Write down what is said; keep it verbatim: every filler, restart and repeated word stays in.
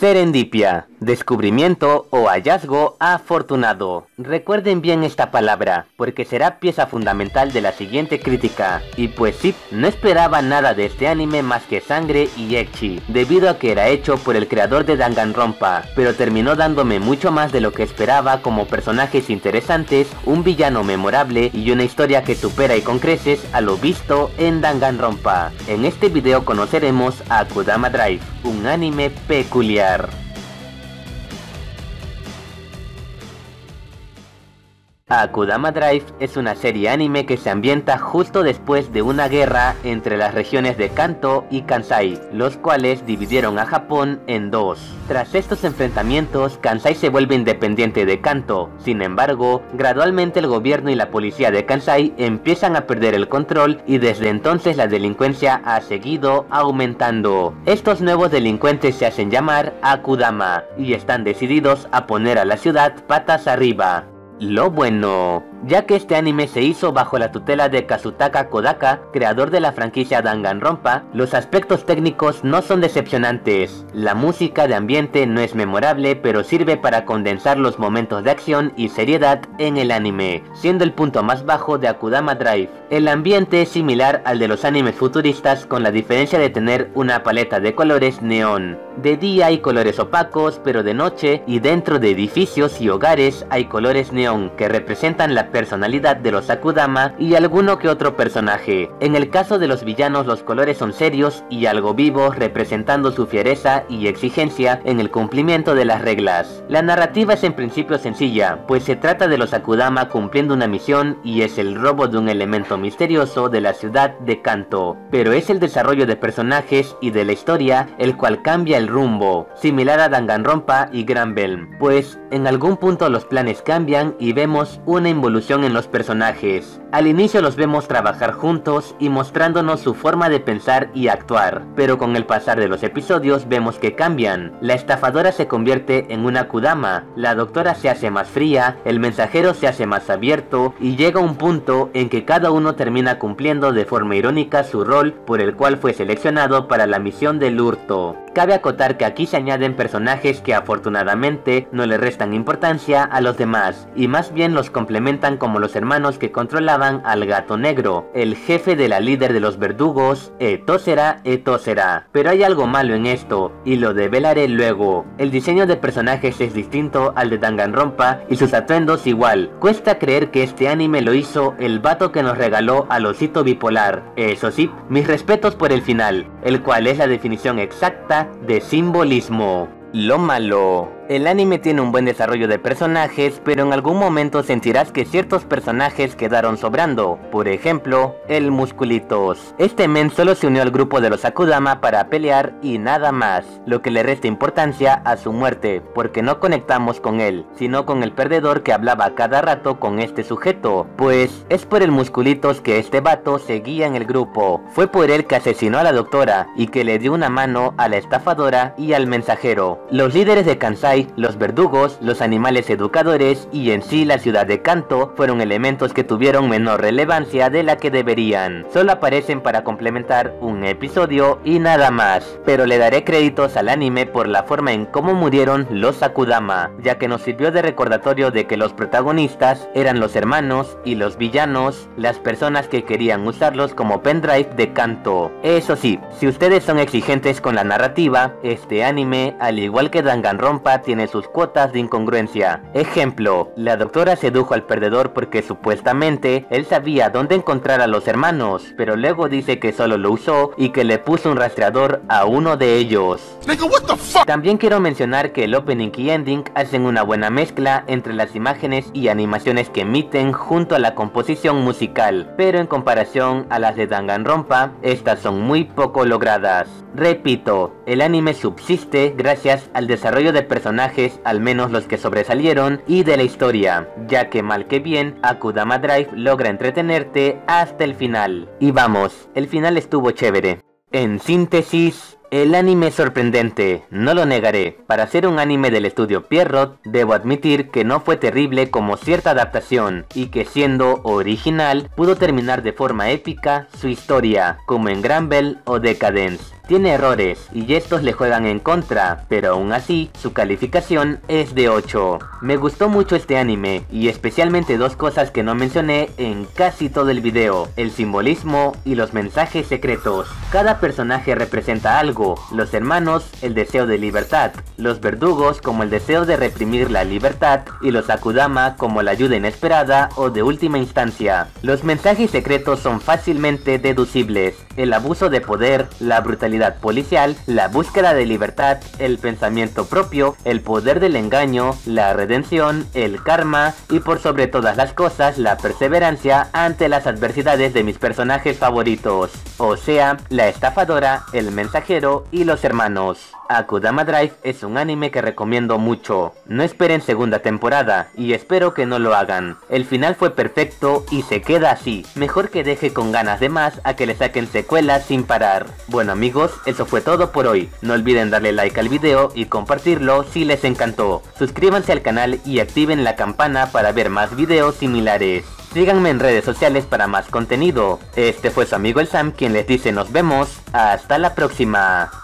Serendipia, descubrimiento o hallazgo afortunado. Recuerden bien esta palabra, porque será pieza fundamental de la siguiente crítica. Y pues sí, no esperaba nada de este anime más que sangre y ecchi, debido a que era hecho por el creador de Danganronpa, pero terminó dándome mucho más de lo que esperaba, como personajes interesantes, un villano memorable y una historia que supera y con creces a lo visto en Danganronpa. En este video conoceremos a Akudama Drive, un anime peculiar. Akudama Drive es una serie anime que se ambienta justo después de una guerra entre las regiones de Kanto y Kansai, los cuales dividieron a Japón en dos. Tras estos enfrentamientos, Kansai se vuelve independiente de Kanto. Sin embargo, gradualmente el gobierno y la policía de Kansai empiezan a perder el control y desde entonces la delincuencia ha seguido aumentando. Estos nuevos delincuentes se hacen llamar Akudama y están decididos a poner a la ciudad patas arriba. Lo bueno, ya que este anime se hizo bajo la tutela de Kazutaka Kodaka, creador de la franquicia Danganronpa, los aspectos técnicos no son decepcionantes. La música de ambiente no es memorable, pero sirve para condensar los momentos de acción y seriedad en el anime, siendo el punto más bajo de Akudama Drive. El ambiente es similar al de los animes futuristas, con la diferencia de tener una paleta de colores neón. De día hay colores opacos, pero de noche y dentro de edificios y hogares hay colores neón que representan la personalidad de los Akudama y alguno que otro personaje. En el caso de los villanos, los colores son serios y algo vivos, representando su fiereza y exigencia en el cumplimiento de las reglas. La narrativa es en principio sencilla, pues se trata de los Akudama cumpliendo una misión y es el robo de un elemento misterioso de la ciudad de Kanto. Pero es el desarrollo de personajes y de la historia el cual cambia el rumbo, similar a Danganronpa y Granbelm, pues en algún punto los planes cambian y vemos una involución en los personajes. Al inicio los vemos trabajar juntos y mostrándonos su forma de pensar y actuar, pero con el pasar de los episodios vemos que cambian. La estafadora se convierte en una Akudama, la doctora se hace más fría, el mensajero se hace más abierto y llega un punto en que cada uno termina cumpliendo de forma irónica su rol por el cual fue seleccionado para la misión del hurto. Cabe acotar que aquí se añaden personajes que afortunadamente no le restan importancia a los demás y más bien los complementan, como los hermanos que controlaban al gato negro, el jefe de la líder de los verdugos, Etosera Etosera. Pero hay algo malo en esto y lo develaré luego. El diseño de personajes es distinto al de Danganronpa y sus atuendos igual. Cuesta creer que este anime lo hizo el vato que nos regaló al osito bipolar. Eso sí, mis respetos por el final, el cual es la definición exacta de simbolismo. Lo malo. El anime tiene un buen desarrollo de personajes, pero en algún momento sentirás que ciertos personajes quedaron sobrando. Por ejemplo, el Musculitos. Este men solo se unió al grupo de los Akudama para pelear y nada más, lo que le resta importancia a su muerte, porque no conectamos con él, sino con el perdedor que hablaba cada rato con este sujeto, pues es por el Musculitos que este vato seguía en el grupo. Fue por él que asesinó a la doctora y que le dio una mano a la estafadora y al mensajero. Los líderes de Kansai, los verdugos, los animales educadores y en sí la ciudad de Kanto fueron elementos que tuvieron menor relevancia de la que deberían. Solo aparecen para complementar un episodio y nada más. Pero le daré créditos al anime por la forma en cómo murieron los Akudama, ya que nos sirvió de recordatorio de que los protagonistas eran los hermanos y los villanos, las personas que querían usarlos como pendrive de Kanto. Eso sí, si ustedes son exigentes con la narrativa, este anime, al igual que Danganronpa, tiene sus cuotas de incongruencia. Ejemplo, la doctora sedujo al perdedor porque supuestamente él sabía dónde encontrar a los hermanos, pero luego dice que solo lo usó y que le puso un rastreador a uno de ellos. También quiero mencionar que el opening y ending hacen una buena mezcla entre las imágenes y animaciones que emiten junto a la composición musical, pero en comparación a las de Danganronpa, estas son muy poco logradas. Repito, el anime subsiste gracias al desarrollo de personajes, al menos los que sobresalieron, y de la historia, ya que mal que bien, Akudama Drive logra entretenerte hasta el final. Y vamos, el final estuvo chévere. En síntesis, el anime es sorprendente, no lo negaré. Para ser un anime del estudio Pierrot, debo admitir que no fue terrible como cierta adaptación, y que siendo original, pudo terminar de forma épica su historia, como en Granbelm o Decadence. Tiene errores y estos le juegan en contra, pero aún así su calificación es de ocho. Me gustó mucho este anime y especialmente dos cosas que no mencioné en casi todo el video: el simbolismo y los mensajes secretos. Cada personaje representa algo: los hermanos, el deseo de libertad; los verdugos, como el deseo de reprimir la libertad; y los Akudama, como la ayuda inesperada o de última instancia. Los mensajes secretos son fácilmente deducibles: el abuso de poder, la brutalidad policial, la búsqueda de libertad, el pensamiento propio, el poder del engaño, la redención, el karma y por sobre todas las cosas la perseverancia ante las adversidades de mis personajes favoritos, o sea, la estafadora, el mensajero y los hermanos. Akudama Drive es un anime que recomiendo mucho. No esperen segunda temporada y espero que no lo hagan. El final fue perfecto y se queda así. Mejor que deje con ganas de más a que le saquen secuelas sin parar. Bueno amigos, eso fue todo por hoy. No olviden darle like al video y compartirlo si les encantó. Suscríbanse al canal y activen la campana para ver más videos similares. Síganme en redes sociales para más contenido. Este fue su amigo el Sam quien les dice nos vemos. Hasta la próxima.